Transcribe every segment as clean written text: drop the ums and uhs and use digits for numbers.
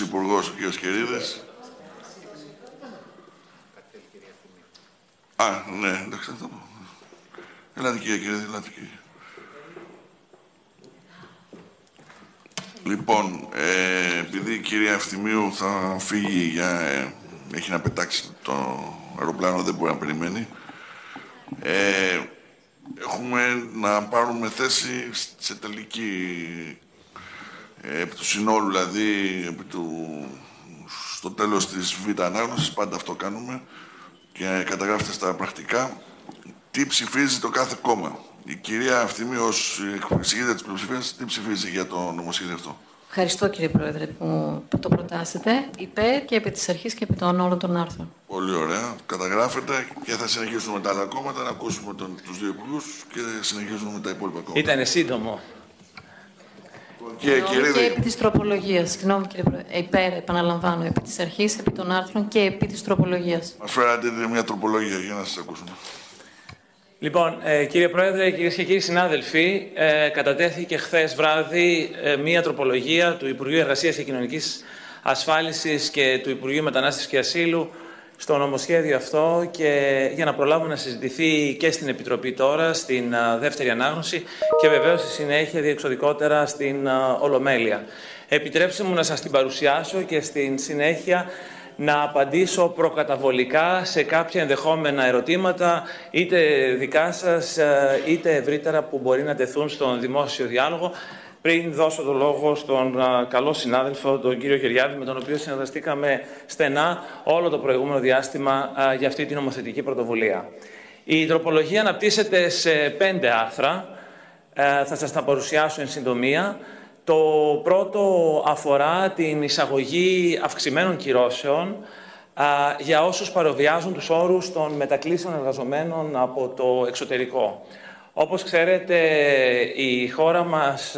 Υπουργός, ο κ. Κερίδης. Ναι, εντάξει, θα πω. Ελάτε, κύριε Κερίδη, ελάτε, κύριε. Λοιπόν, επειδή η κυρία Ευθυμίου θα φύγει έχει να πετάξει το αεροπλάνο, δεν μπορεί να περιμένει. Έχουμε να πάρουμε θέση σε τελική, επί του συνόλου, δηλαδή, στο τέλος της β' ανάγνωσης, πάντα αυτό κάνουμε, και καταγράφεται στα πρακτικά, τι ψηφίζει το κάθε κόμμα. Η κυρία Ευθυμίου, ως εξηγήτρια της πλειοψηφίας, τι ψηφίζει για το νομοσχέδιο αυτό. Ευχαριστώ, κύριε Πρόεδρε, που το προτάσετε. Υπέρ και επί της αρχής και επί των όλων των άρθρων. Πολύ ωραία. Καταγράφεται και θα συνεχίσουμε με τα άλλα κόμματα, να ακούσουμε τους δύο υπουργούς και συνεχίζουμε με τα υπόλοιπα κόμματα. Ήτανε σύντομο. Και επί της τροπολογίας. Συγγνώμη, κύριε Πρόεδρε. Υπέρ, επαναλαμβάνω, επί της αρχής, επί των άρθρων και επί της τροπολογίας. Μας φέρατε μια τροπολογία για να σας ακούσουμε. Λοιπόν, κύριε Πρόεδρε, κυρίες και κύριοι συνάδελφοι, κατατέθηκε χθες βράδυ μία τροπολογία του Υπουργείου Εργασίας και Κοινωνικής Ασφάλισης και του Υπουργείου Μετανάστευσης και Ασύλου στο νομοσχέδιο αυτό, και για να προλάβουμε να συζητηθεί και στην Επιτροπή τώρα, στην δεύτερη ανάγνωση, και βεβαίως στη συνέχεια διεξοδικότερα στην Ολομέλεια. Επιτρέψτε μου να σας την παρουσιάσω και στην συνέχεια να απαντήσω προκαταβολικά σε κάποια ενδεχόμενα ερωτήματα, είτε δικά σας, είτε ευρύτερα, που μπορεί να τεθούν στον δημόσιο διάλογο, πριν δώσω το λόγο στον καλό συνάδελφο, τον κύριο Γεριάδη, με τον οποίο συνεργαστήκαμε στενά όλο το προηγούμενο διάστημα για αυτή την νομοθετική πρωτοβουλία. Η τροπολογία αναπτύσσεται σε 5 άρθρα. Θα σας τα παρουσιάσω εν συντομία. Το πρώτο αφορά την εισαγωγή αυξημένων κυρώσεων για όσους παροβιάζουν τους όρους των μετακλήσεων εργαζομένων από το εξωτερικό. Όπως ξέρετε, η χώρα μας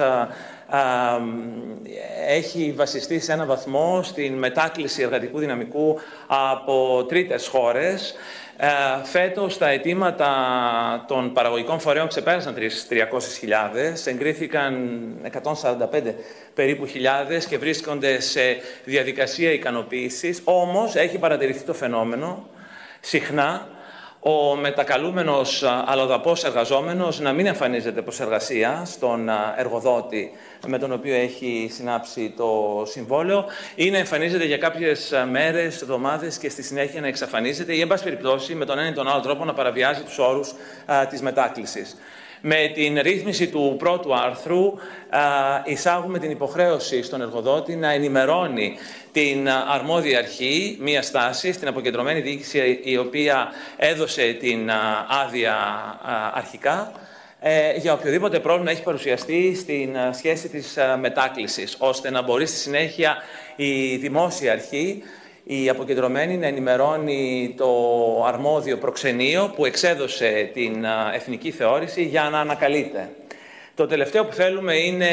έχει βασιστεί σε έναν βαθμό στην μετάκληση εργατικού δυναμικού από τρίτες χώρες. Φέτος τα αιτήματα των παραγωγικών φορέων ξεπέρασαν 300.000, εγκρίθηκαν 145 περίπου χιλιάδες και βρίσκονται σε διαδικασία ικανοποίησης. Όμως έχει παρατηρηθεί το φαινόμενο συχνά ο μετακαλούμενος αλλοδαπός εργαζόμενος να μην εμφανίζεται προς εργασία στον εργοδότη με τον οποίο έχει συνάψει το συμβόλαιο, ή να εμφανίζεται για κάποιες μέρες, εβδομάδες και στη συνέχεια να εξαφανίζεται, ή εν πάση περιπτώσει με τον ένα ή τον άλλο τρόπο να παραβιάζει τους όρους της μετάκλησης. Με την ρύθμιση του πρώτου άρθρου εισάγουμε την υποχρέωση στον εργοδότη να ενημερώνει την αρμόδια αρχή μία στάση στην αποκεντρωμένη διοίκηση, η οποία έδωσε την άδεια αρχικά, για οποιοδήποτε πρόβλημα έχει παρουσιαστεί στην σχέση της μετάκλησης, ώστε να μπορεί στη συνέχεια η δημόσια αρχή, η αποκεντρωμένη, να ενημερώνει το αρμόδιο προξενείο που εξέδωσε την εθνική θεώρηση για να ανακαλείται. Το τελευταίο που θέλουμε είναι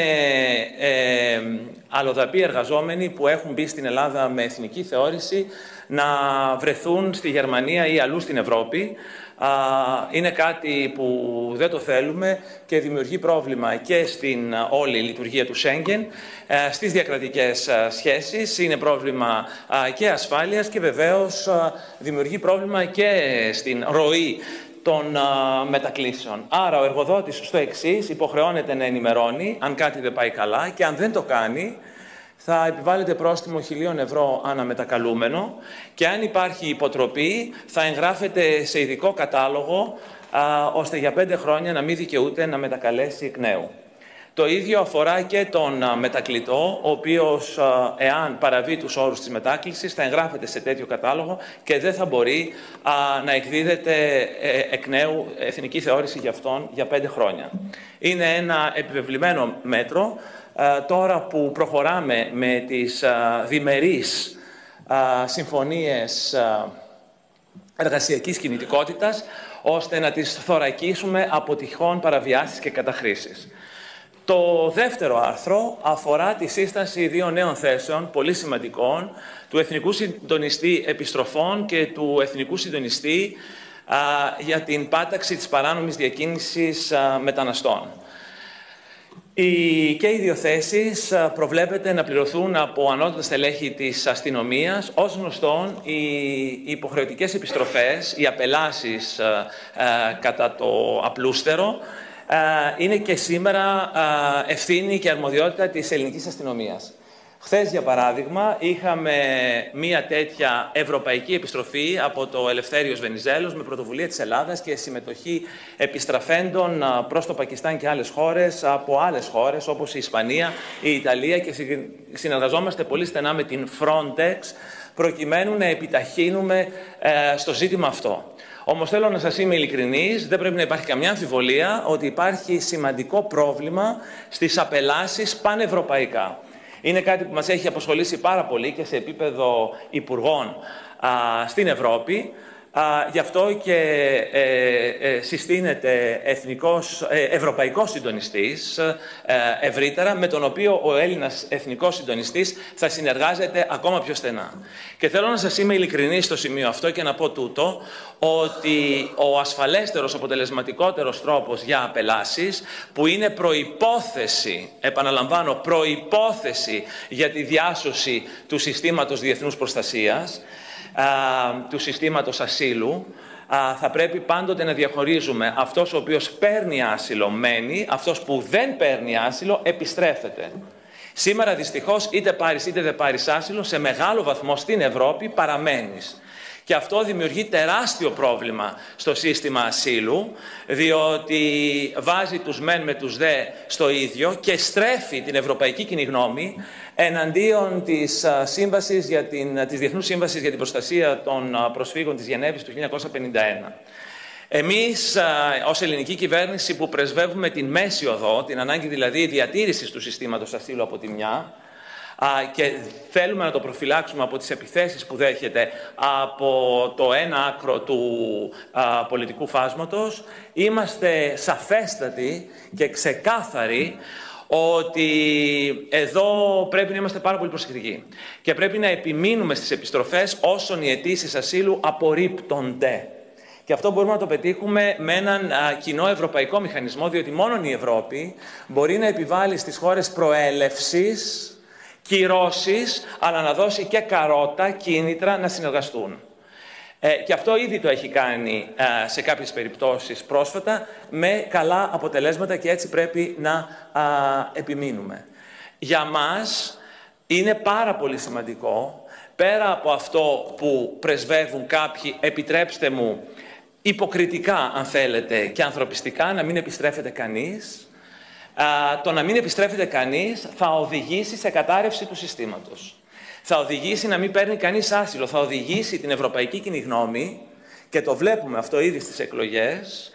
αλλοδαποί εργαζόμενοι που έχουν μπει στην Ελλάδα με εθνική θεώρηση να βρεθούν στη Γερμανία ή αλλού στην Ευρώπη. Είναι κάτι που δεν το θέλουμε και δημιουργεί πρόβλημα και στην όλη λειτουργία του Σέγγεν, στις διακρατικές σχέσεις, είναι πρόβλημα και ασφάλειας και βεβαίως δημιουργεί πρόβλημα και στην ροή των μετακλήσεων. Άρα ο εργοδότης στο εξής υποχρεώνεται να ενημερώνει αν κάτι δεν πάει καλά, και αν δεν το κάνει θα επιβάλλεται πρόστιμο 1.000 ευρώ ανά μετακαλούμενο, και αν υπάρχει υποτροπή θα εγγράφεται σε ειδικό κατάλογο ώστε για 5 χρόνια να μην δικαιούται να μετακαλέσει εκ νέου. Το ίδιο αφορά και τον μετακλητό, ο οποίος, εάν παραβεί τους όρους της μετάκλησης, θα εγγράφεται σε τέτοιο κατάλογο και δεν θα μπορεί να εκδίδεται εκ νέου εθνική θεώρηση για αυτόν για 5 χρόνια. Είναι ένα επιβεβλημένο μέτρο. Τώρα που προχωράμε με τις διμερείς συμφωνίες εργασιακής κινητικότητας, ώστε να τις θωρακίσουμε από τυχόν παραβιάσεις και καταχρήσεις. Το δεύτερο άρθρο αφορά τη σύσταση 2 νέων θέσεων, πολύ σημαντικών, του Εθνικού Συντονιστή Επιστροφών και του Εθνικού Συντονιστή για την πάταξη της παράνομης διακίνησης μεταναστών. Και οι δύο θέσεις προβλέπεται να πληρωθούν από ανώτατα στελέχη της αστυνομίας. Ως γνωστόν, οι υποχρεωτικές επιστροφές, οι απελάσεις κατά το απλούστερο, είναι και σήμερα ευθύνη και αρμοδιότητα της ελληνικής αστυνομίας. Χθες, για παράδειγμα, είχαμε μία τέτοια ευρωπαϊκή επιστροφή από το Ελευθέριος Βενιζέλος με πρωτοβουλία της Ελλάδας και συμμετοχή επιστραφέντων προς το Πακιστάν και άλλες χώρες από άλλες χώρες όπως η Ισπανία, η Ιταλία, και συνεργαζόμαστε πολύ στενά με την Frontex προκειμένου να επιταχύνουμε στο ζήτημα αυτό. Όμως θέλω να σας είμαι ειλικρινής, δεν πρέπει να υπάρχει καμιά αμφιβολία ότι υπάρχει σημαντικό πρόβλημα στις απελάσεις πανευρωπαϊκά. Είναι κάτι που μας έχει απασχολήσει πάρα πολύ και σε επίπεδο υπουργών στην Ευρώπη. Γι' αυτό και συστήνεται ευρωπαϊκός συντονιστής ευρύτερα, με τον οποίο ο Έλληνας εθνικός συντονιστής θα συνεργάζεται ακόμα πιο στενά. Και θέλω να σας είμαι ειλικρινής στο σημείο αυτό και να πω τούτο, ότι ο ασφαλέστερος, αποτελεσματικότερος τρόπος για απελάσεις, που είναι προϋπόθεση, επαναλαμβάνω, προϋπόθεση για τη διάσωση του συστήματος διεθνούς προστασίας, του συστήματος ασύλου, θα πρέπει πάντοτε να διαχωρίζουμε αυτός ο οποίος παίρνει άσυλο μένει, αυτός που δεν παίρνει άσυλο επιστρέφεται. Σήμερα δυστυχώς είτε πάρεις είτε δεν πάρεις άσυλο, σε μεγάλο βαθμό στην Ευρώπη παραμένεις. Και αυτό δημιουργεί τεράστιο πρόβλημα στο σύστημα ασύλου, διότι βάζει τους μεν με τους δε στο ίδιο και στρέφει την ευρωπαϊκή κοινή γνώμη εναντίον της Διεθνούς Σύμβασης για την Προστασία των Προσφύγων της Γενέβης του 1951. Εμείς, ως ελληνική κυβέρνηση που πρεσβεύουμε την μέση οδό, την ανάγκη δηλαδή διατήρησης του συστήματος ασύλου από τη μια, και θέλουμε να το προφυλάξουμε από τις επιθέσεις που δέχεται από το ένα άκρο του πολιτικού φάσματος, είμαστε σαφέστατοι και ξεκάθαροι ότι εδώ πρέπει να είμαστε πάρα πολύ προσεκτικοί και πρέπει να επιμείνουμε στις επιστροφές όσων οι αιτήσεις ασύλου απορρίπτονται. Και αυτό μπορούμε να το πετύχουμε με έναν κοινό ευρωπαϊκό μηχανισμό, διότι μόνο η Ευρώπη μπορεί να επιβάλλει στις χώρες προέλευσης κυρώσεις, αλλά να δώσει και καρότα, κίνητρα να συνεργαστούν. Και αυτό ήδη το έχει κάνει σε κάποιες περιπτώσεις πρόσφατα με καλά αποτελέσματα και έτσι πρέπει να επιμείνουμε. Για μας είναι πάρα πολύ σημαντικό, πέρα από αυτό που πρεσβεύουν κάποιοι, επιτρέψτε μου, υποκριτικά αν θέλετε και ανθρωπιστικά, να μην επιστρέφεται κανείς. Το να μην επιστρέφεται κανείς θα οδηγήσει σε κατάρρευση του συστήματος. Θα οδηγήσει να μην παίρνει κανείς άσυλο. Θα οδηγήσει την ευρωπαϊκή κοινή γνώμη, και το βλέπουμε αυτό ήδη στις εκλογές,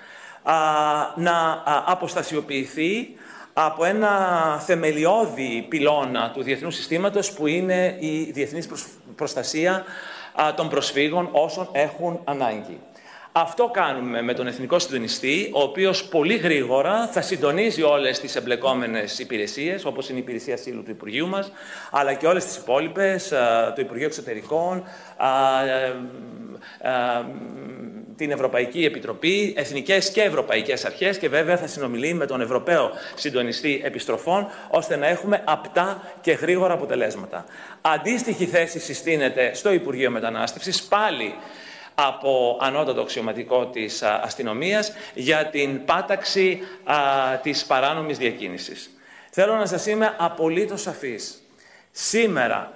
να αποστασιοποιηθεί από ένα θεμελιώδη πυλώνα του διεθνούς συστήματος που είναι η διεθνής προστασία των προσφύγων όσων έχουν ανάγκη. Αυτό κάνουμε με τον Εθνικό Συντονιστή, ο οποίος πολύ γρήγορα θα συντονίζει όλες τις εμπλεκόμενες υπηρεσίες, όπως είναι η Υπηρεσία Ασύλου του Υπουργείου μας, αλλά και όλες τις υπόλοιπες, το Υπουργείο Εξωτερικών, την Ευρωπαϊκή Επιτροπή, εθνικές και ευρωπαϊκές αρχές, και βέβαια θα συνομιλεί με τον Ευρωπαίο Συντονιστή Επιστροφών, ώστε να έχουμε απτά και γρήγορα αποτελέσματα. Αντίστοιχη θέση συστήνεται στο Υπουργείο Μετανάστευσης, πάλι από ανώτατο αξιωματικό της αστυνομίας, για την πάταξη της παράνομης διακίνησης. Θέλω να σας είμαι απολύτως σαφής. Σήμερα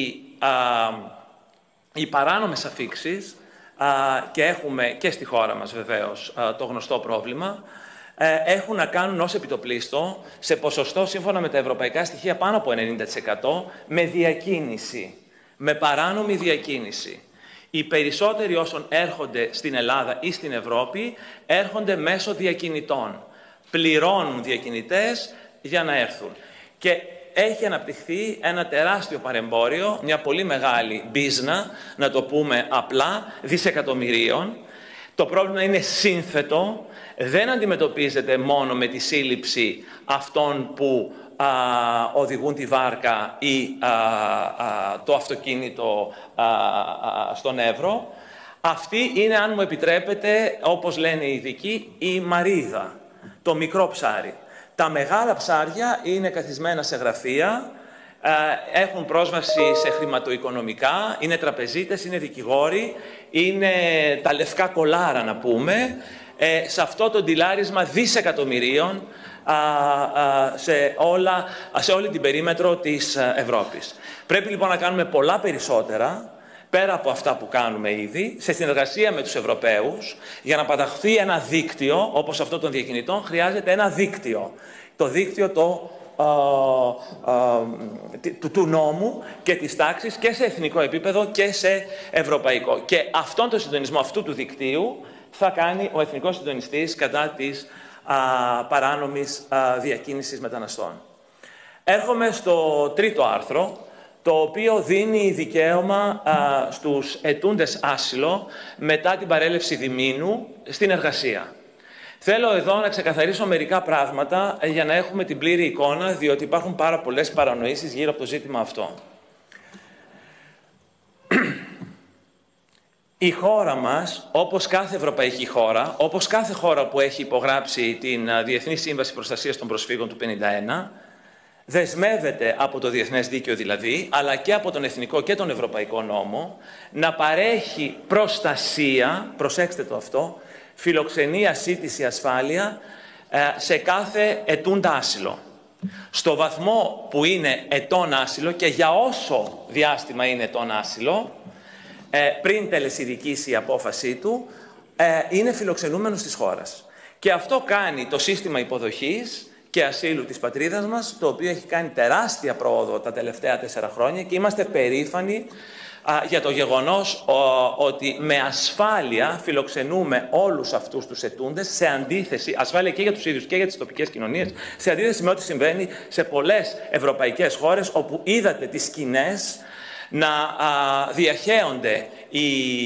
οι παράνομες αφίξεις, και έχουμε και στη χώρα μας βεβαίως το γνωστό πρόβλημα, έχουν να κάνουν ως επιτοπλίστο, σε ποσοστό σύμφωνα με τα ευρωπαϊκά στοιχεία πάνω από 90%, με διακίνηση, με παράνομη διακίνηση. Οι περισσότεροι όσων έρχονται στην Ελλάδα ή στην Ευρώπη έρχονται μέσω διακινητών. Πληρώνουν διακινητές για να έρθουν. Και έχει αναπτυχθεί ένα τεράστιο παρεμπόριο, μια πολύ μεγάλη μπίζνα, να το πούμε απλά, δισεκατομμυρίων. Το πρόβλημα είναι σύνθετο, δεν αντιμετωπίζεται μόνο με τη σύλληψη αυτών που οδηγούν τη βάρκα ή το αυτοκίνητο στον Εύρο. Αυτή είναι, αν μου επιτρέπετε, όπως λένε οι ειδικοί, η μαρίδα, το μικρό ψάρι. Τα μεγάλα ψάρια είναι καθισμένα σε γραφεία, έχουν πρόσβαση σε χρηματοοικονομικά, είναι τραπεζίτες, είναι δικηγόροι, είναι τα λευκά κολάρα να πούμε, σε αυτό το ντυλάρισμα δισεκατομμυρίων σε όλη την περίμετρο της Ευρώπης. Πρέπει λοιπόν να κάνουμε πολλά περισσότερα, πέρα από αυτά που κάνουμε ήδη, σε συνεργασία με τους Ευρωπαίους, για να παταχθεί ένα δίκτυο, όπως αυτό των διακινητών, χρειάζεται ένα δίκτυο. Το δίκτυο του νόμου και της τάξης και σε εθνικό επίπεδο και σε ευρωπαϊκό. Και αυτόν τον συντονισμό αυτού του δικτύου θα κάνει ο Εθνικός Συντονιστής κατά της παράνομης διακίνησης μεταναστών. Έρχομαι στο τρίτο άρθρο, το οποίο δίνει δικαίωμα στους αιτούντες άσυλο μετά την παρέλευση διμήνου στην εργασία. Θέλω εδώ να ξεκαθαρίσω μερικά πράγματα για να έχουμε την πλήρη εικόνα, διότι υπάρχουν πάρα πολλές παρανοήσεις γύρω από το ζήτημα αυτό. Η χώρα μας, όπως κάθε ευρωπαϊκή χώρα, όπως κάθε χώρα που έχει υπογράψει την Διεθνή Σύμβαση Προστασίας των Προσφύγων του 1951, δεσμεύεται από το διεθνές δίκαιο δηλαδή, αλλά και από τον εθνικό και τον ευρωπαϊκό νόμο, να παρέχει προστασία, προσέξτε το αυτό, φιλοξενία, σύντηση, ασφάλεια, σε κάθε αιτούντα άσυλο. Στο βαθμό που είναι ετών άσυλο και για όσο διάστημα είναι ετών άσυλο, πριν τελεσιδικήσει η απόφασή του, είναι φιλοξενούμενος της χώρας. Και αυτό κάνει το σύστημα υποδοχής και ασύλου της πατρίδας μας, το οποίο έχει κάνει τεράστια πρόοδο τα τελευταία 4 χρόνια και είμαστε περήφανοι για το γεγονός ότι με ασφάλεια φιλοξενούμε όλους αυτούς τους αιτούντες, σε αντίθεση, ασφάλεια και για τους ίδιους και για τις τοπικές κοινωνίες, σε αντίθεση με ό,τι συμβαίνει σε πολλές ευρωπαϊκές χώρες, όπου είδατε τις σκηνές να διαχέονται οι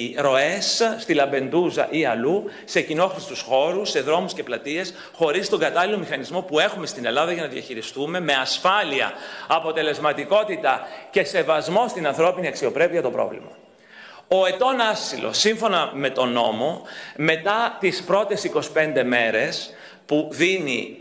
ροές στη Λαμπεντούζα ή αλλού, σε κοινόχρηστους χώρους, σε δρόμους και πλατείες, χωρίς τον κατάλληλο μηχανισμό που έχουμε στην Ελλάδα για να διαχειριστούμε με ασφάλεια, αποτελεσματικότητα και σεβασμό στην ανθρώπινη αξιοπρέπεια το πρόβλημα. Ο ετών άσυλο, σύμφωνα με τον νόμο, μετά τις πρώτες 25 μέρες που δίνει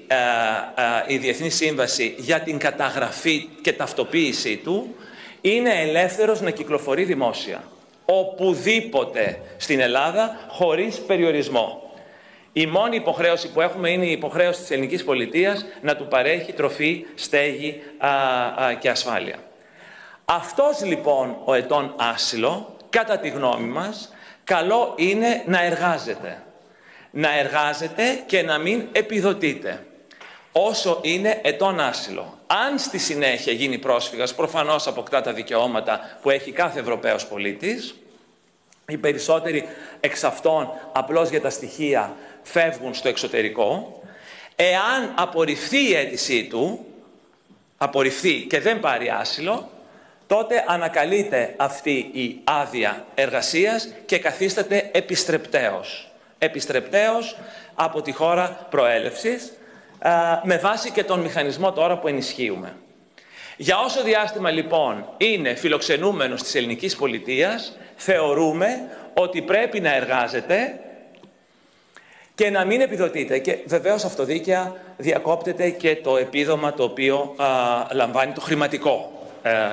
η Διεθνή Σύμβαση για την καταγραφή και ταυτοποίησή του, είναι ελεύθερος να κυκλοφορεί δημόσια, οπουδήποτε στην Ελλάδα, χωρίς περιορισμό. Η μόνη υποχρέωση που έχουμε είναι η υποχρέωση της ελληνικής πολιτείας να του παρέχει τροφή, στέγη και ασφάλεια. Αυτός λοιπόν ο ετών άσυλο, κατά τη γνώμη μας, καλό είναι να εργάζεται. Να εργάζεται και να μην επιδοτείται, όσο είναι ετών άσυλο. Αν στη συνέχεια γίνει πρόσφυγας, προφανώς αποκτά τα δικαιώματα που έχει κάθε Ευρωπαίος πολίτης. Οι περισσότεροι εξ αυτών, απλώς για τα στοιχεία, φεύγουν στο εξωτερικό. Εάν απορριφθεί η αίτησή του, απορριφθεί και δεν πάρει άσυλο, τότε ανακαλείται αυτή η άδεια εργασίας και καθίσταται επιστρεπτέως. Επιστρεπτέως από τη χώρα προέλευσης, με βάση και τον μηχανισμό τώρα που ενισχύουμε. Για όσο διάστημα λοιπόν είναι φιλοξενούμενος της ελληνικής πολιτείας, θεωρούμε ότι πρέπει να εργάζεται και να μην επιδοτείται. Και βεβαίως αυτοδίκαια διακόπτεται και το επίδομα το οποίο λαμβάνει, το χρηματικό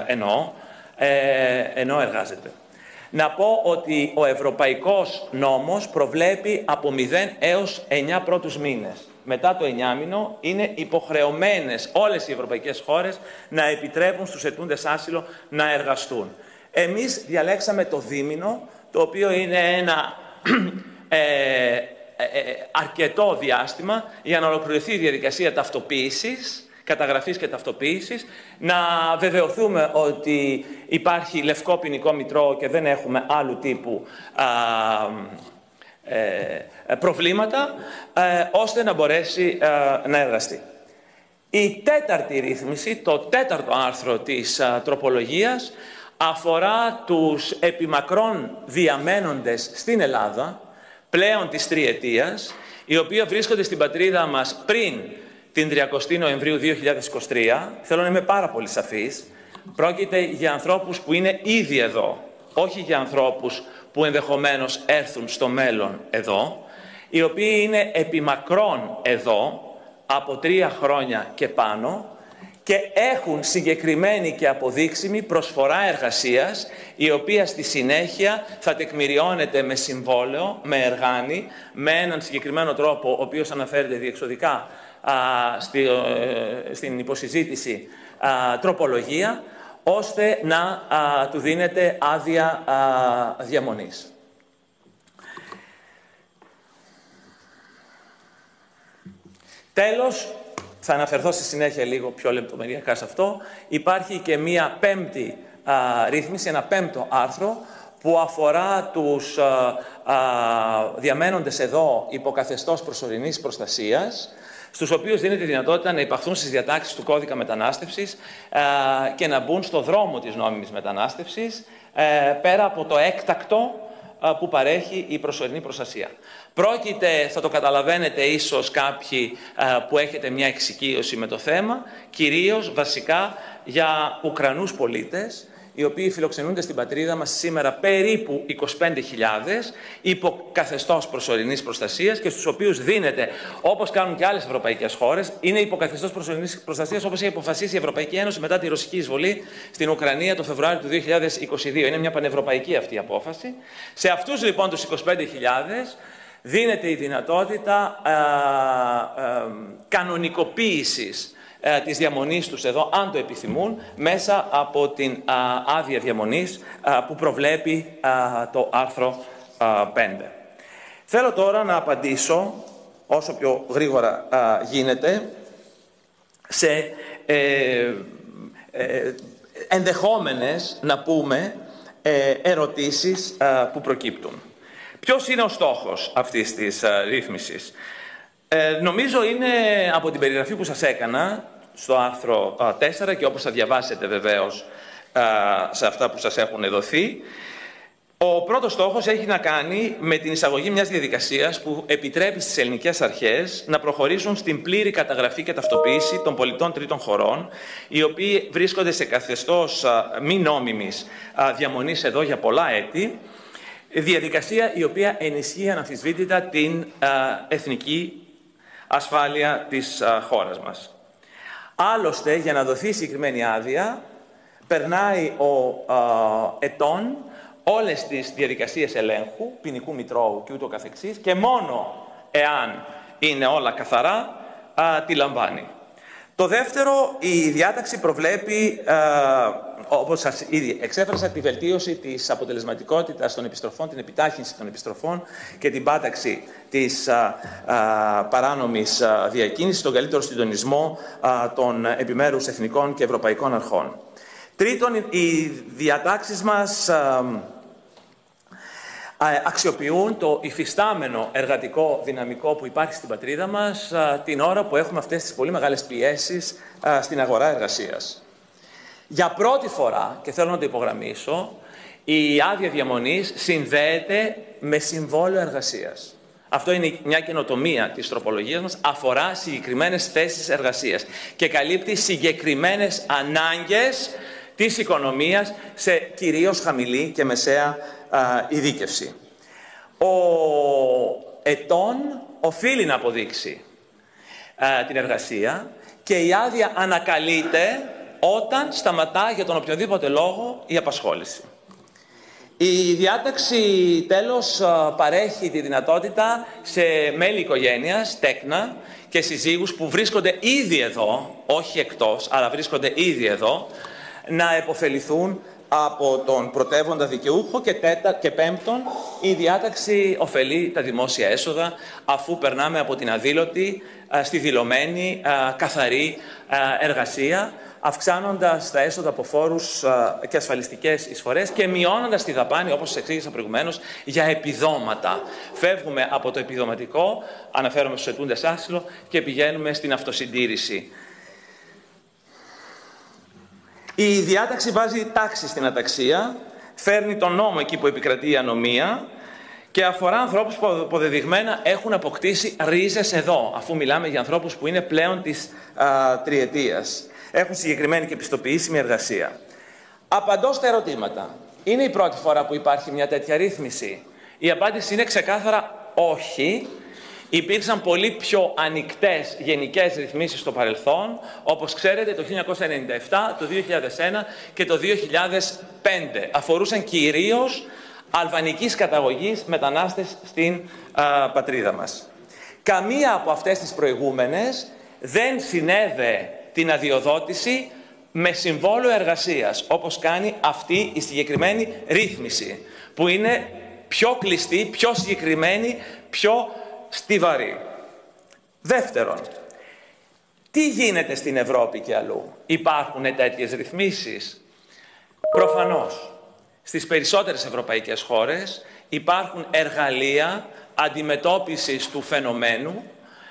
ενώ εργάζεται. Να πω ότι ο ευρωπαϊκός νόμος προβλέπει από 0 έως 9 πρώτους μήνες. Μετά το 9 μήνο είναι υποχρεωμένες όλες οι ευρωπαϊκές χώρες να επιτρέπουν στους αιτούντες άσυλο να εργαστούν. Εμείς διαλέξαμε το δίμηνο, το οποίο είναι ένα αρκετό διάστημα για να ολοκληρωθεί η διαδικασία ταυτοποίησης, καταγραφής και ταυτοποίησης, να βεβαιωθούμε ότι υπάρχει λευκό ποινικό μητρό και δεν έχουμε άλλου τύπου προβλήματα, ώστε να μπορέσει να εργαστεί. Η τέταρτη ρύθμιση, το τέταρτο άρθρο της τροπολογίας, αφορά τους επιμακρών διαμένοντες στην Ελλάδα, πλέον της τριετίας, οι οποίοι βρίσκονται στην πατρίδα μας πριν την 30 Νοεμβρίου 2023. Θέλω να είμαι πάρα πολύ σαφής. Πρόκειται για ανθρώπους που είναι ήδη εδώ, όχι για ανθρώπους που ενδεχομένως έρθουν στο μέλλον εδώ, οι οποίοι είναι επιμακρών εδώ, από 3 χρόνια και πάνω και έχουν συγκεκριμένη και αποδείξιμη προσφορά εργασίας, η οποία στη συνέχεια θα τεκμηριώνεται με συμβόλαιο, με εργάνη, με έναν συγκεκριμένο τρόπο, ο οποίος αναφέρεται διεξοδικά στην υποσυζήτηση τροπολογία, ώστε να του δίνεται άδεια διαμονής. Τέλος, θα αναφερθώ στη συνέχεια λίγο πιο λεπτομεριακά σε αυτό, υπάρχει και μία πέμπτη ρύθμιση, ένα πέμπτο άρθρο, που αφορά τους διαμένοντες εδώ υποκαθεστώς προσωρινής προστασίας, στους οποίους δίνεται η δυνατότητα να υπαχθούν στις διατάξεις του κώδικα μετανάστευσης και να μπουν στο δρόμο της νόμιμης μετανάστευσης, πέρα από το έκτακτο που παρέχει η προσωρινή προστασία. Πρόκειται, θα το καταλαβαίνετε ίσως κάποιοι που έχετε μια εξοικείωση με το θέμα, κυρίως βασικά για Ουκρανούς πολίτες, οι οποίοι φιλοξενούνται στην πατρίδα μας σήμερα περίπου 25.000, υπό καθεστώς προσωρινής προστασίας και στους οποίους δίνεται, όπως κάνουν και άλλες ευρωπαϊκές χώρες, είναι υπό καθεστώς προσωρινής προστασίας, όπως έχει αποφασίσει η Ευρωπαϊκή Ένωση μετά τη ρωσική εισβολή στην Ουκρανία το Φεβρουάριο του 2022. Είναι μια πανευρωπαϊκή αυτή η απόφαση. Σε αυτούς λοιπόν τους 25.000 δίνεται η δυνατότητα κανονικοποίησης της διαμονής τους εδώ, αν το επιθυμούν, μέσα από την άδεια διαμονής που προβλέπει το άρθρο 5. Θέλω τώρα να απαντήσω, όσο πιο γρήγορα γίνεται, σε ενδεχόμενες, να πούμε, ερωτήσεις που προκύπτουν. Ποιος είναι ο στόχος αυτής της ρύθμισης? Νομίζω είναι από την περιγραφή που σας έκανα στο άρθρο 4 και όπως θα διαβάσετε βεβαίως σε αυτά που σας έχουν δοθεί. Ο πρώτος στόχος έχει να κάνει με την εισαγωγή μιας διαδικασίας που επιτρέπει στις ελληνικές αρχές να προχωρήσουν στην πλήρη καταγραφή και ταυτοποίηση των πολιτών τρίτων χωρών, οι οποίοι βρίσκονται σε καθεστώς μη νόμιμης διαμονής εδώ για πολλά έτη, διαδικασία η οποία ενισχύει αναμφισβήτητα την εθνική ασφάλεια της χώρας μας. Άλλωστε, για να δοθεί συγκεκριμένη άδεια, περνάει ο ετών όλες τις διαδικασίες ελέγχου, ποινικού μητρώου και ούτω καθεξής, και μόνο εάν είναι όλα καθαρά, τη λαμβάνει. Το δεύτερο, η διάταξη προβλέπει, όπως σας ήδη εξέφρασα, τη βελτίωση της αποτελεσματικότητας των επιστροφών, την επιτάχυνση των επιστροφών και την πάταξη της παράνομης διακίνησης, τον καλύτερο συντονισμό των επιμέρους εθνικών και ευρωπαϊκών αρχών. Τρίτον, οι διατάξεις μας αξιοποιούν το υφιστάμενο εργατικό δυναμικό που υπάρχει στην πατρίδα μας την ώρα που έχουμε αυτές τις πολύ μεγάλες πιέσεις στην αγορά εργασίας. Για πρώτη φορά, και θέλω να το υπογραμμίσω, η άδεια διαμονής συνδέεται με συμβόλαιο εργασίας. Αυτό είναι μια καινοτομία της τροπολογίας μας, αφορά συγκεκριμένες θέσεις εργασίας και καλύπτει συγκεκριμένες ανάγκες της οικονομίας σε κυρίως χαμηλή και μεσαία ειδίκευση. Ο ετών οφείλει να αποδείξει την εργασία και η άδεια ανακαλείται όταν σταματά για τον οποιοδήποτε λόγο η απασχόληση. Η διάταξη τέλος παρέχει τη δυνατότητα σε μέλη οικογένειας, τέκνα και συζύγους που βρίσκονται ήδη εδώ, όχι εκτός, αλλά βρίσκονται ήδη εδώ, να επωφεληθούν από τον πρωτεύοντα δικαιούχο και πέμπτον, η διάταξη ωφελεί τα δημόσια έσοδα αφού περνάμε από την αδήλωτη στη δηλωμένη καθαρή εργασία, αυξάνοντας τα έσοδα από φόρους και ασφαλιστικές εισφορές και μειώνοντας τη δαπάνη, όπως σας εξήγησα προηγουμένως, για επιδόματα. Φεύγουμε από το επιδοματικό, αναφέρομαι στους αιτούντες άσυλο, και πηγαίνουμε στην αυτοσυντήρηση. Η διάταξη βάζει τάξη στην αταξία, φέρνει τον νόμο εκεί που επικρατεί η ανομία και αφορά ανθρώπους που αποδεδειγμένα έχουν αποκτήσει ρίζες εδώ, αφού μιλάμε για ανθρώπους που είναι πλέον της τριετίας. Έχουν συγκεκριμένη και πιστοποιήσιμη εργασία. Απαντώ στα ερωτήματα. Είναι η πρώτη φορά που υπάρχει μια τέτοια ρύθμιση? Η απάντηση είναι ξεκάθαρα όχι. Υπήρξαν πολύ πιο ανοιχτές γενικές ρυθμίσεις στο παρελθόν, όπως ξέρετε το 1997, το 2001 και το 2005. Αφορούσαν κυρίως αλβανικής καταγωγής μετανάστες στην πατρίδα μας. Καμία από αυτές τις προηγούμενες δεν συνέδε την αδειοδότηση με συμβόλαιο εργασίας, όπως κάνει αυτή η συγκεκριμένη ρύθμιση, που είναι πιο κλειστή, πιο συγκεκριμένη, πιο στιβαρή. Δεύτερον, τι γίνεται στην Ευρώπη και αλλού? Υπάρχουν τέτοιες ρυθμίσεις? Προφανώς. Στις περισσότερες ευρωπαϊκές χώρες υπάρχουν εργαλεία αντιμετώπισης του φαινομένου,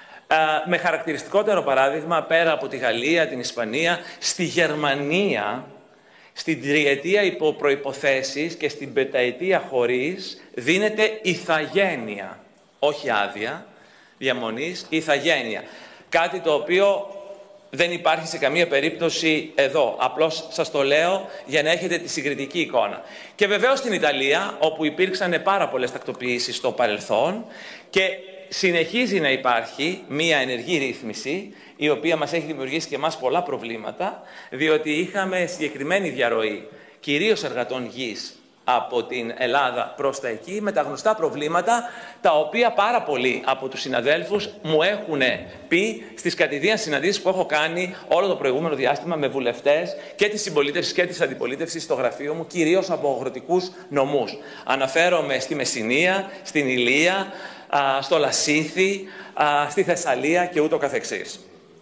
με χαρακτηριστικότερο παράδειγμα, πέρα από τη Γαλλία, την Ισπανία, στη Γερμανία, στην τριετία υπό προϋποθέσεις και στην πενταετία χωρίς, δίνεται ηθαγένεια, όχι άδεια διαμονής, ηθαγένεια. Κάτι το οποίο δεν υπάρχει σε καμία περίπτωση εδώ. Απλώς σας το λέω για να έχετε τη συγκριτική εικόνα. Και βεβαίως στην Ιταλία, όπου υπήρξαν πάρα πολλές τακτοποιήσεις στο παρελθόν και συνεχίζει να υπάρχει μία ενεργή ρύθμιση, η οποία μας έχει δημιουργήσει και εμάς πολλά προβλήματα, διότι είχαμε συγκεκριμένη διαρροή, κυρίως εργατών γης, από την Ελλάδα προς τα εκεί, με τα γνωστά προβλήματα, τα οποία πάρα πολλοί από τους συναδέλφους μου έχουν πει στις κατηδίαν συναντήσεις που έχω κάνει όλο το προηγούμενο διάστημα με βουλευτές και της συμπολίτευσης και της αντιπολίτευσης στο γραφείο μου, κυρίως από αγροτικούς νομούς. Αναφέρομαι στη Μεσσηνία, στην Ηλία, στο Λασίθι, στη Θεσσαλία και ούτω καθεξής.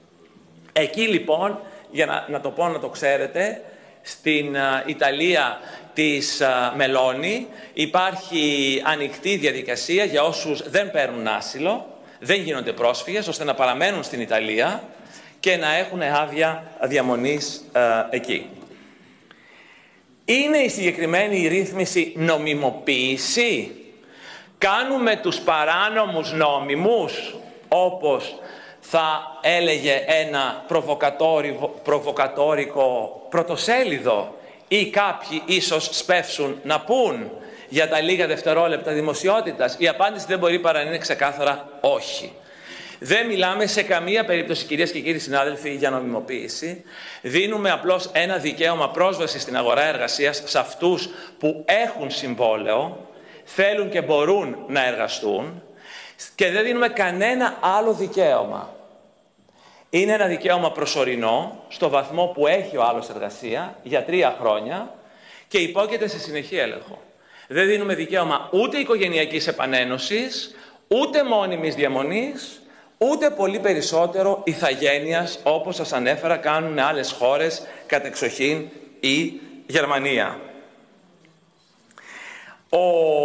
Εκεί λοιπόν, για να το πω να το ξέρετε, στην Ιταλία της Μελώνη υπάρχει ανοιχτή διαδικασία για όσους δεν παίρνουν άσυλο, δεν γίνονται πρόσφυγες, ώστε να παραμένουν στην Ιταλία και να έχουν άδεια διαμονής εκεί. Είναι η συγκεκριμένη ρύθμιση νομιμοποίηση? Κάνουμε τους παράνομους νόμιμους, όπως θα έλεγε ένα προβοκατόρικο πρωτοσέλιδο, ή κάποιοι ίσως σπεύσουν να πούν για τα λίγα δευτερόλεπτα δημοσιότητας? Η απάντηση δεν μπορεί παρά να είναι ξεκάθαρα όχι. Δεν μιλάμε σε καμία περίπτωση, κυρίες και κύριοι συνάδελφοι, για νομιμοποίηση. Δίνουμε απλώς ένα δικαίωμα πρόσβαση στην αγορά εργασίας σε αυτούς που έχουν συμβόλαιο, θέλουν και μπορούν να εργαστούν, και δεν δίνουμε κανένα άλλο δικαίωμα. Είναι ένα δικαίωμα προσωρινό, στο βαθμό που έχει ο άλλος εργασία, για 3 χρόνια και υπόκειται σε συνεχή έλεγχο. Δεν δίνουμε δικαίωμα ούτε οικογενειακής επανένωσης, ούτε μόνιμης διαμονής, ούτε πολύ περισσότερο ηθαγένειας, όπως σας ανέφερα κάνουν άλλες χώρες, κατεξοχήν η Γερμανία. Ο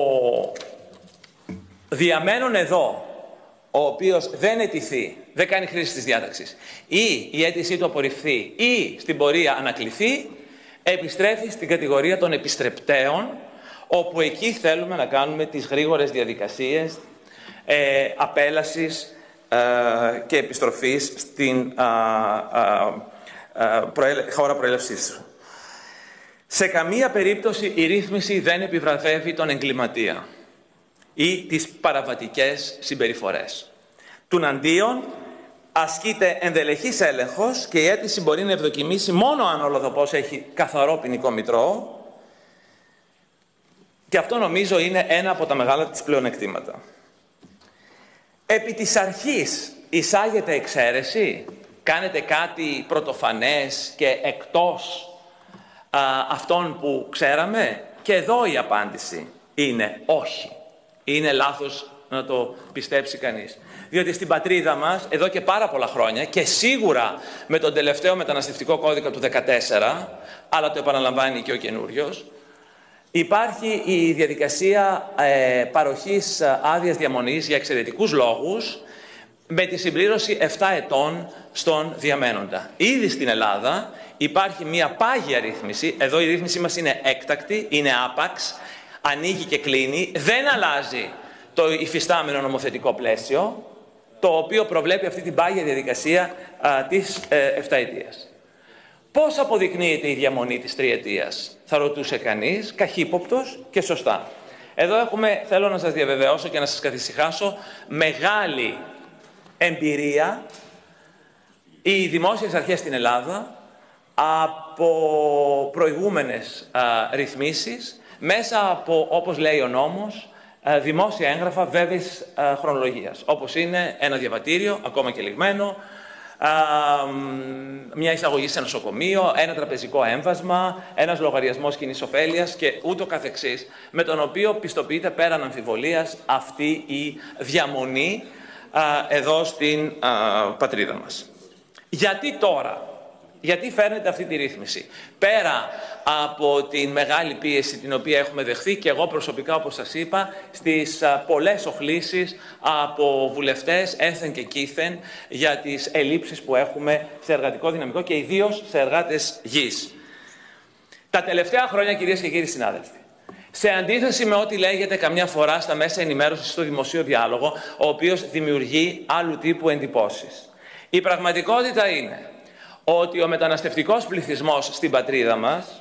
διαμένων εδώ, ο οποίος δεν αιτηθεί, δεν κάνει χρήση της διάταξης, ή η αίτησή του απορριφθεί ή στην πορεία ανακληθεί, επιστρέφει στην κατηγορία των επιστρεπτέων, όπου εκεί θέλουμε να κάνουμε τις γρήγορες διαδικασίες απέλασης και επιστροφής στην χώρα προέλευσης. Σε καμία περίπτωση η ρύθμιση δεν επιβραβεύει τον εγκληματία ή τις παραβατικές συμπεριφορές. Τουναντίον, ασκείται ενδελεχής έλεγχος και η αίτηση μπορεί να ευδοκιμήσει μόνο αν ο λοδοπός έχει καθαρό ποινικό μητρό, και αυτό νομίζω είναι ένα από τα μεγάλα της πλεονεκτήματα. Επί της αρχής εισάγεται εξαίρεση, κάνετε κάτι πρωτοφανές και εκτός αυτών που ξέραμε, και εδώ η απάντηση είναι όχι. Είναι λάθος να το πιστέψει κανείς. Διότι στην πατρίδα μας, εδώ και πάρα πολλά χρόνια, και σίγουρα με τον τελευταίο μεταναστευτικό κώδικα του 2014, αλλά το επαναλαμβάνει και ο καινούριος, υπάρχει η διαδικασία παροχής άδειας διαμονής για εξαιρετικούς λόγους, με τη συμπλήρωση 7 ετών στον διαμένοντα. Ήδη στην Ελλάδα υπάρχει μια πάγια ρύθμιση, εδώ η ρύθμιση μας είναι έκτακτη, είναι άπαξ, ανοίγει και κλείνει, δεν αλλάζει το υφιστάμενο νομοθετικό πλαίσιο, το οποίο προβλέπει αυτή την πάγια διαδικασία της 7ετίας. Πώς αποδεικνύεται η διαμονή της 3ετίας, θα ρωτούσε κανείς, καχύποπτος και σωστά. Εδώ έχουμε, θέλω να σας διαβεβαιώσω και να σας καθησυχάσω, μεγάλη εμπειρία οι δημόσιες αρχές στην Ελλάδα από προηγούμενες ρυθμίσεις, μέσα από, όπως λέει ο νόμος, δημόσια έγγραφα βέβαιης χρονολογίας, όπως είναι ένα διαβατήριο, ακόμα και λιγμένο, μια εισαγωγή σε νοσοκομείο, ένα τραπεζικό έμβασμα, ένας λογαριασμός κοινής ωφέλειας και ούτω καθεξής, με τον οποίο πιστοποιείται πέραν αμφιβολίας αυτή η διαμονή εδώ στην πατρίδα μας. Γιατί τώρα? Γιατί φέρνετε αυτή τη ρύθμιση? Πέρα από την μεγάλη πίεση την οποία έχουμε δεχθεί και εγώ προσωπικά, όπως σας είπα, στις πολλές οχλήσεις από βουλευτές ένθεν και κήθεν για τις ελλείψεις που έχουμε σε εργατικό δυναμικό και ιδίως σε εργάτες γης. Τα τελευταία χρόνια, κυρίες και κύριοι συνάδελφοι, σε αντίθεση με ό,τι λέγεται καμιά φορά στα μέσα ενημέρωσης στο δημοσίο διάλογο, ο οποίος δημιουργεί άλλου τύπου εντυπώσεις, η πραγματικότητα είναι ότι ο μεταναστευτικός πληθυσμός στην πατρίδα μας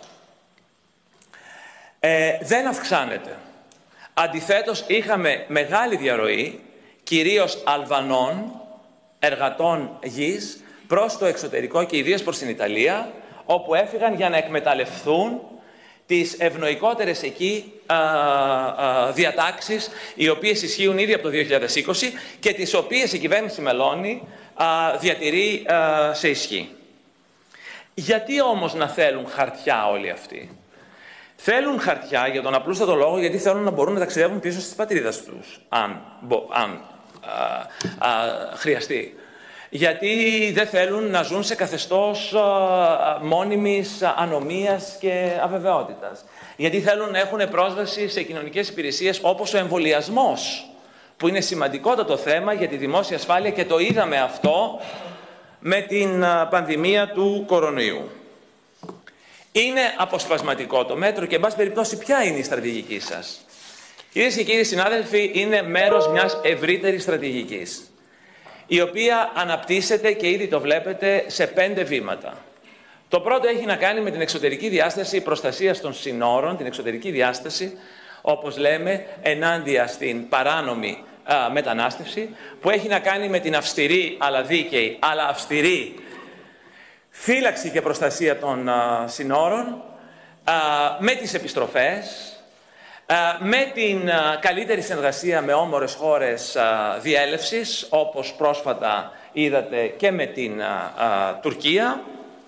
δεν αυξάνεται. Αντιθέτως, είχαμε μεγάλη διαρροή, κυρίως Αλβανών, εργατών γης, προς το εξωτερικό και ιδίως προς την Ιταλία, όπου έφυγαν για να εκμεταλλευτούν τις ευνοϊκότερες εκεί διατάξεις, οι οποίες ισχύουν ήδη από το 2020 και τις οποίες η κυβέρνηση Μελώνη διατηρεί σε ισχύ. Γιατί όμως να θέλουν χαρτιά όλοι αυτοί? Θέλουν χαρτιά για τον απλούστατο λόγο γιατί θέλουν να μπορούν να ταξιδεύουν πίσω στις πατρίδες τους, αν χρειαστεί. Γιατί δεν θέλουν να ζουν σε καθεστώς μόνιμης ανομίας και αβεβαιότητας. Γιατί θέλουν να έχουν πρόσβαση σε κοινωνικές υπηρεσίες όπως ο εμβολιασμός, που είναι σημαντικότατο θέμα για τη δημόσια ασφάλεια και το είδαμε αυτό με την πανδημία του κορονοϊού. Είναι αποσπασματικό το μέτρο και, εν πάση περιπτώσει, ποια είναι η στρατηγική σας? Κυρίες και κύριοι συνάδελφοι, είναι μέρος μιας ευρύτερης στρατηγικής, η οποία αναπτύσσεται και ήδη το βλέπετε σε 5 βήματα. Το πρώτο έχει να κάνει με την εξωτερική διάσταση προστασίας των συνόρων, την εξωτερική διάσταση, όπως λέμε, ενάντια στην παράνομη μετανάστευση, που έχει να κάνει με την αυστηρή αλλά δίκαιη, αλλά αυστηρή φύλαξη και προστασία των συνόρων, με τις επιστροφές, με την καλύτερη συνεργασία με όμορες χώρες διέλευσης, όπως πρόσφατα είδατε και με την Τουρκία,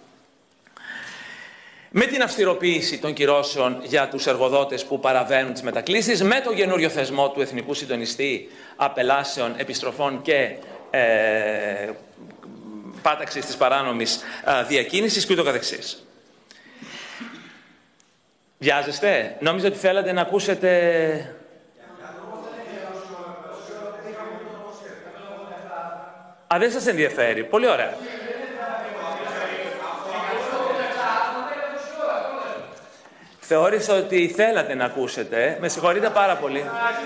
με την αυστηροποίηση των κυρώσεων για τους εργοδότες που παραβαίνουν τις μετακλήσεις, με το καινούριο θεσμό του Εθνικού Συντονιστή Απελάσεων, Επιστροφών και πάταξης της παράνομης διακίνησης και ούτω καθεξής. Βιάζεστε? Νόμιζα ότι θέλατε να ακούσετε... Δεν σας ενδιαφέρει. Πολύ ωραία. Θεώρησα ότι θέλατε να ακούσετε. Με συγχωρείτε πάρα πολύ.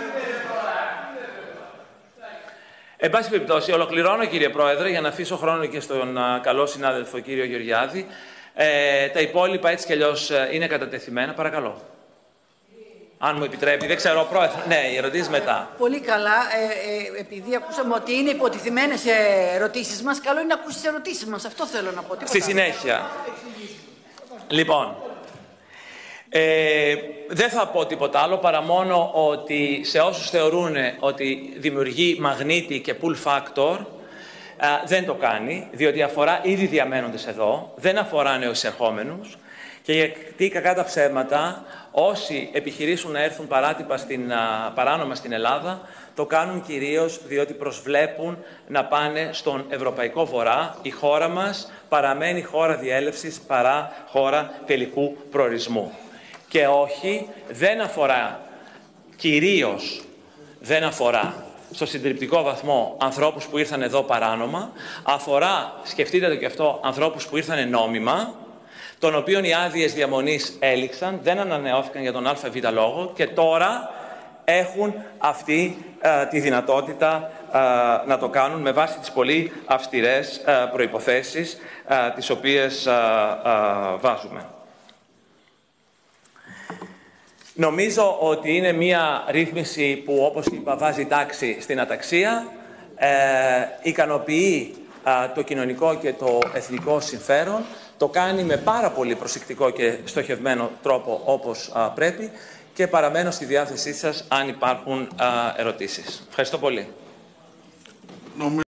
Εν πάση περιπτώσει, ολοκληρώνω, κύριε Πρόεδρε, για να αφήσω χρόνο και στον καλό συνάδελφο κύριο Γεωργιάδη. Τα υπόλοιπα έτσι κι αλλιώς είναι κατατεθειμένα. Παρακαλώ. Αν μου επιτρέπει, δεν ξέρω, Πρόεδρε. Ναι, οι ερωτήσεις μετά. Πολύ καλά. Επειδή ακούσαμε ότι είναι υποτιθυμένες ερωτήσεις μας, καλό είναι να ακούσεις τις ερωτήσεις μας. Αυτό θέλω να πω. Στη συνέχεια. Λοιπόν, δεν θα πω τίποτα άλλο παρά μόνο ότι σε όσους θεωρούν ότι δημιουργεί μαγνήτη και pull factor, δεν το κάνει, διότι αφορά ήδη διαμένοντες εδώ, δεν αφορά νεοεισερχόμενους και γιατί κακά τα ψέματα όσοι επιχειρήσουν να έρθουν παράνομα στην Ελλάδα το κάνουν κυρίως διότι προσβλέπουν να πάνε στον Ευρωπαϊκό Βορρά. Η χώρα μας παραμένει χώρα διέλευσης παρά χώρα τελικού προορισμού. Και όχι, δεν αφορά, κυρίως δεν αφορά στο συντριπτικό βαθμό ανθρώπους που ήρθαν εδώ παράνομα, αφορά, σκεφτείτε το και αυτό, ανθρώπους που ήρθαν νόμιμα, των οποίων οι άδειες διαμονής έληξαν, δεν ανανεώθηκαν για τον ΑΒ λόγο και τώρα έχουν αυτή τη δυνατότητα να το κάνουν με βάση τις πολύ αυστηρές προϋποθέσεις τις οποίες βάζουμε. Νομίζω ότι είναι μια ρύθμιση που, όπως είπα, βάζει τάξη στην αταξία, ικανοποιεί το κοινωνικό και το εθνικό συμφέρον, το κάνει με πάρα πολύ προσεκτικό και στοχευμένο τρόπο όπως πρέπει και παραμένω στη διάθεσή σας αν υπάρχουν ερωτήσεις. Ευχαριστώ πολύ.